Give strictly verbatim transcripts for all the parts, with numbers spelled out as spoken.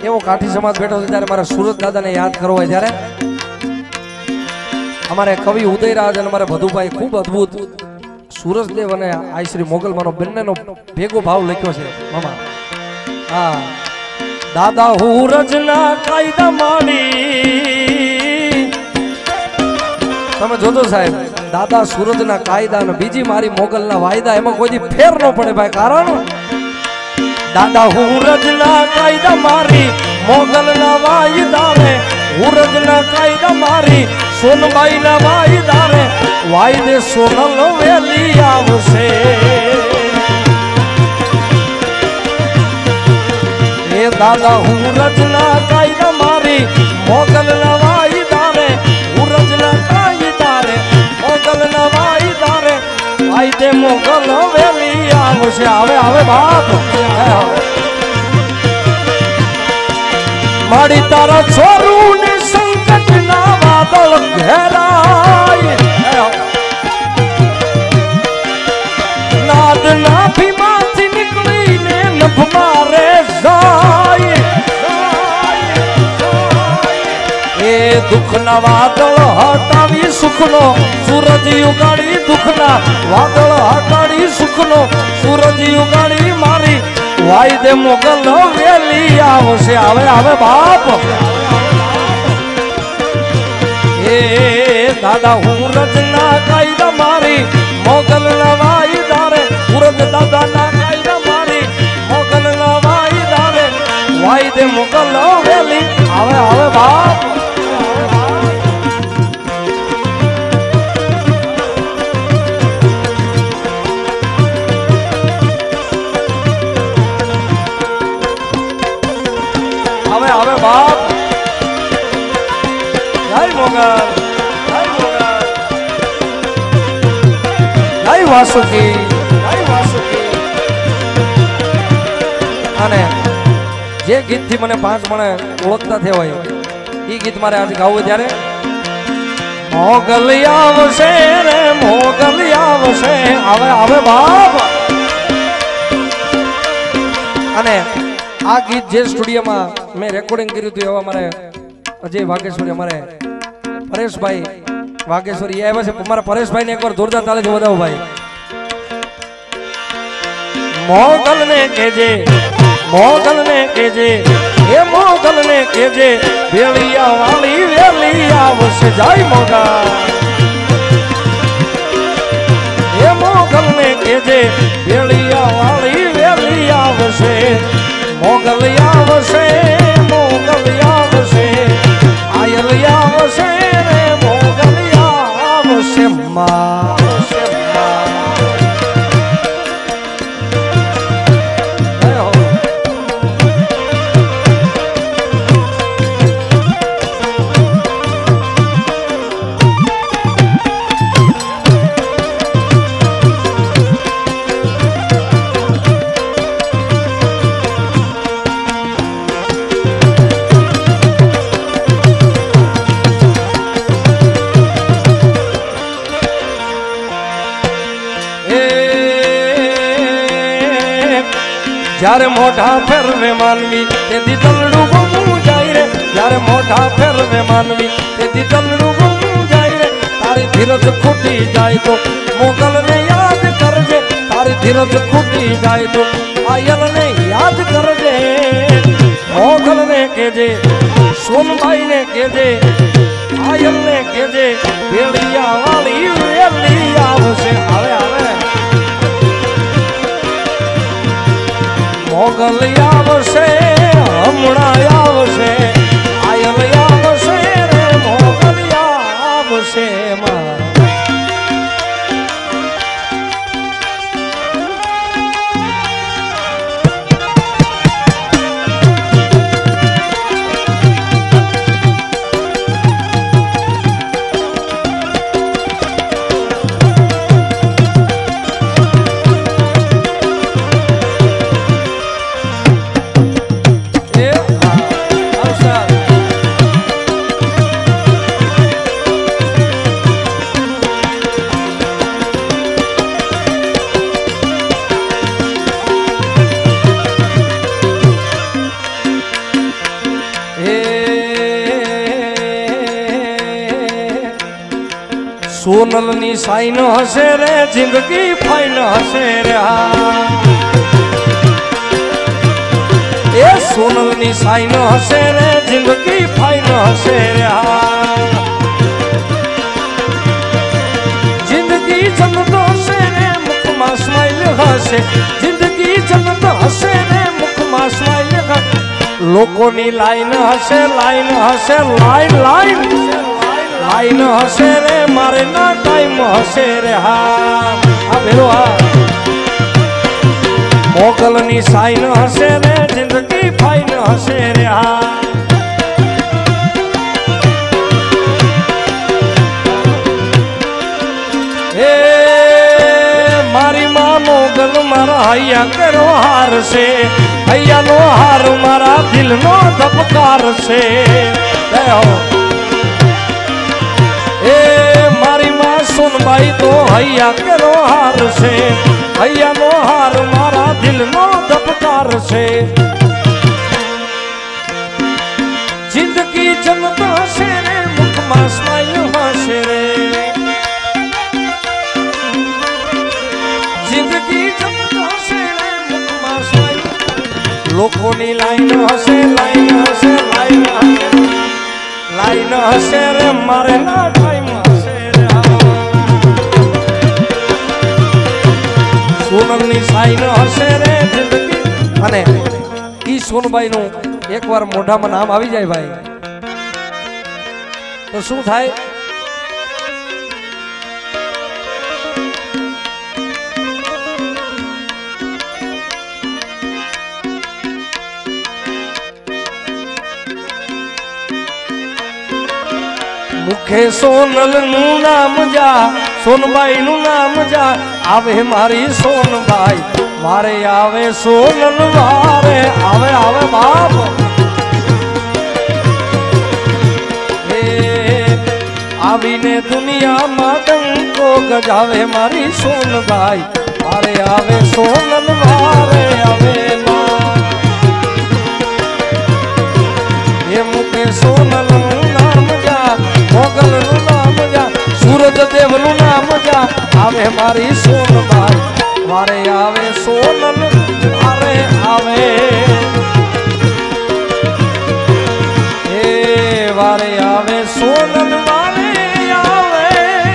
एवो काठी समाज बैठो छे त्यारे मारा सूरत दादा ने याद करवो होय त्यारे अमारे कवि उदयराज अने मारा भदुभाई खूब अद्भुत सूरजदेव अने आई श्री मोगल मानो बन्नेनो भेगो भाव लख्यो छे मामा। हाँ दादा हुरजना कायदा माडी तमे जोजो साहेब दादा सूरजना कायदा ने बीजी मारी मोगलना वायदा एमां कोई फेर न पड़े भाई कारण दादा हुरजना कायदा मारी मोगलना वायदा रे हुरजना कायदा मारी सोनबाई ना वायदा रे वायदे सोनल वेली आवशे ए दादा हुरजना कायदा मारी मोगलना वायदा रे हुरजना कायदा रे मोगलना वायदा रे वायदे मोगल वेली आवशे आवे आवे बाप माड़ी तारा छोरू ने संकट ना बादल घेराय नाद ना भी माथी निकली ने नभ मारे जाय ए दुख ना बादल हटावी सुखनो सूरज उगाड़ी दुख ना बादल हटाड़ी सुखनो सूरज उगाड़ी मारी वायदे मोगल वेली आवशे आवे आवे बाप ए दादा हुरजना कायदा मारी मोगल ना वायदा रे हुरज दादा ना कायदा मारी मोगल ना वायदा रे वायदे मोगल वेली आवे आवे बाप आवे बाप जय मोगल जय मोगल जय वासुकी जय वासुकी अने जे गीत थी मने पांच मणे ओळखता थे होय ई गीत मारे आज गावुं त्यारे मोगल आवशे रे मोगल आवशे आवे आवे बाप अने आ गीत जे स्टूडियो में मैं रेकॉर्डिंग कर्યું હતું એવા મારે અજય વાઘેશ્વરી અમારે પરેશભાઈ વાઘેશ્વરી એ આવ્યા છે અમારા પરેશભાઈ ને એકવાર જોરદાર તાળીથી વધાવો ભાઈ મોગલ ને કેજે મોગલ ને કેજે એ મોગલ ને કેજે વેલિયા વાળી વેલી આવશે જય મોગલ એ મોગલ ને કેજે વેલિયા વાળી વેલી આવશે मोगल आवशे मोगल आवशे आयल आवशे रे मोगल आवशे मां यारे मोटा फेरवे मानवी ते दी दलड़ू गुम जाई रे यारे मोटा फेरवे मानवी ते दी दलड़ू गुम जाई रे तारी धीरज खुटी जाए तो मोगल ने याद करजे तारी धीरज खुटी जाए तो आयल ने याद करजे मोगल ने केजे सोनबाई ने केजे आयल ने केजे भेड़िया वाली वेली आवशे आवे आवे मोगल आवशे हमणा आवशे आयल आवशे रे मोगल आवशे मां सोनल नी साइन हसे रे जिंदगी फाइन हसे रे ए सोनल नी साइन हसे रे जिंदगी फाइन हसे रे जिंदगी जन्नत हसे रे मुख में स्माइल हसे जिंदगी जन्नत हसे रे मुख में स्माइल हसे लोगों नी लाइन हसे लाइन हसे लाइन लाइन लाइन हसे रे मारे ना टाइम हसे रे हा आ भेरो हा मोगल नी साइन हसे रे जिंदगी फाइन हसे रे हा ए मारी मां मोगल मारा हैया करो हार से हैया नो हार मारा दिल नो धबकार से ए मारी मां सुन भाई तो हैया करो हार से हैया नो हार मारा दिल नो धबकार से जिंदगी जन्नत हसे रे मुख में स्माइल हसे रे जिंदगी जन्नत हसे रे मुख में स्माइल लोगों नी लाइन हसे लाइन हसे लाइन हसे लाइन हसे रे मारे ना टाइम हसे रे सोनल नी साइन हसे रे जिंदगी अने ई सोनबाई नु एक बार मोढा में नाम आवी जाए भाई तो शू थाय मुखे सोनल नु नाम जा सोनबाई नु नाम जा आवे मारी सोनबाई मारे आवे सोनल वारे आवे आवे बाप हे आवी ने दुनिया में डंको गजावे मारी सोनबाई मारे आवे सोनल वारे आवे मां ये मुखे सोनल नाम जा मोगल नु नाम जा सूरज देव नु नाम जा आवे मारी सोनबाई मारे आवे सोनल मारे आवे ए वारे आवे सोनल वारे आवे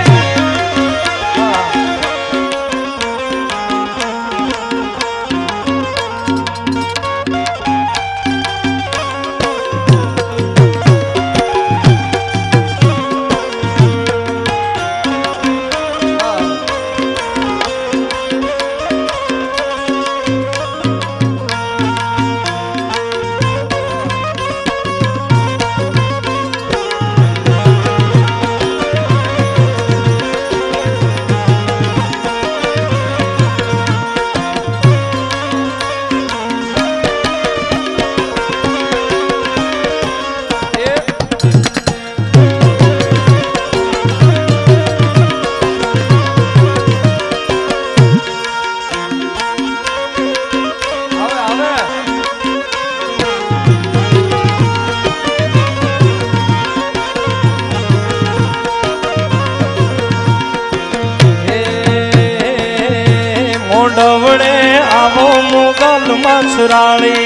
मोडवड़े आवो मुगल मछराली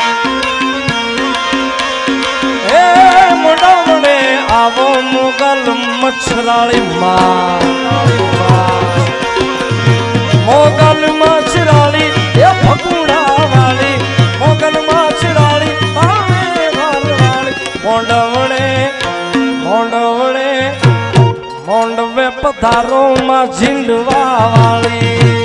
हे मोडवड़े आवो मुगल मछराली मां मोगल मछराली ये फकुड़ा वाली मोगल मछराली आवे वाली मोडवड़े मोडवड़े मोंडवे पधारो मां झिंडवा वाली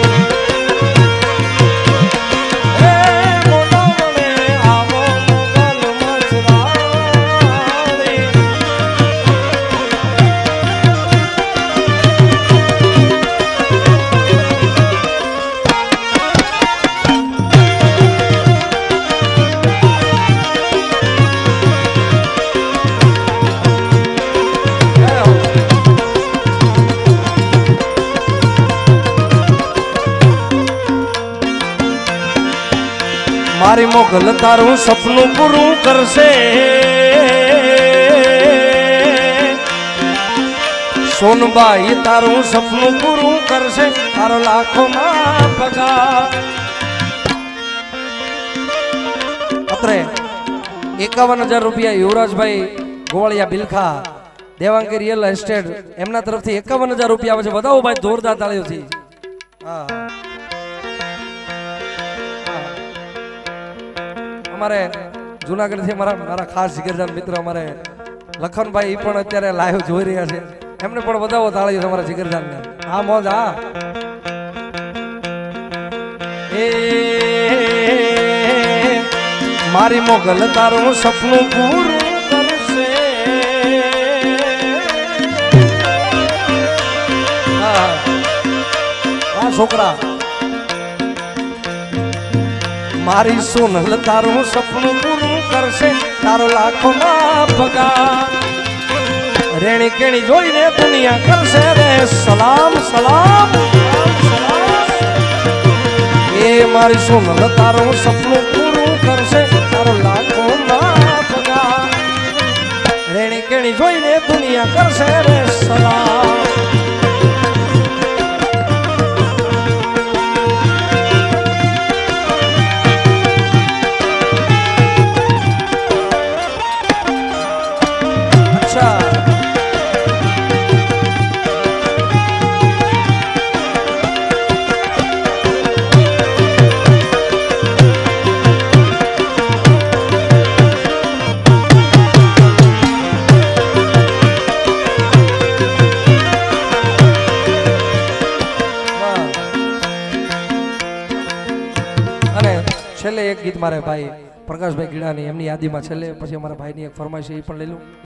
मारी मोगल तारू सपनू पूरू करसे સોનબાઈ તારું સપનું પૂરું કરશે તારો લાખો માં પગાર અત્રે એકાવન હજાર રૂપિયા યુવરાજભાઈ ગોવાળિયા બિલખા દેવાંગી રિયલ એસ્ટેટ એમના તરફથી એકાવન હજાર રૂપિયા આવે છે વધાવો ભાઈ જોરદાર તાળીઓથી હા અમારે જુનાગઢ થી મારા મારા ખાસ જીગરજાન મિત્ર અમારે લખનભાઈ પણ અત્યારે લાઈવ જોઈ રહ્યા છે એમને પણ વધાવો તાળીઓ તમારા જીગરજાન ને હા મોજ હા એ મારી મોગલ તારું સપનું પૂરું કરશે હા છોકરા મારી સોનલ તારું સપનું પૂરું કરશે તારો લાખો માં પગાર રેણી કેણી જોઈને દુનિયા કરશે રે સલામ સલામ એ મારી સોનલ તારું સપનું પૂરું કરશે તારો લાખો માં પગાર રેણી કેણી જોઈને દુનિયા કરશે રે સલામ છેલ્લે એક ગીત મારે ભાઈ પ્રકાશભાઈ ગીડાની એમની યાદીમાં છેલ્લે પછી અમારા ભાઈની એક ફરમાઈશ એ પણ લઈ લઉં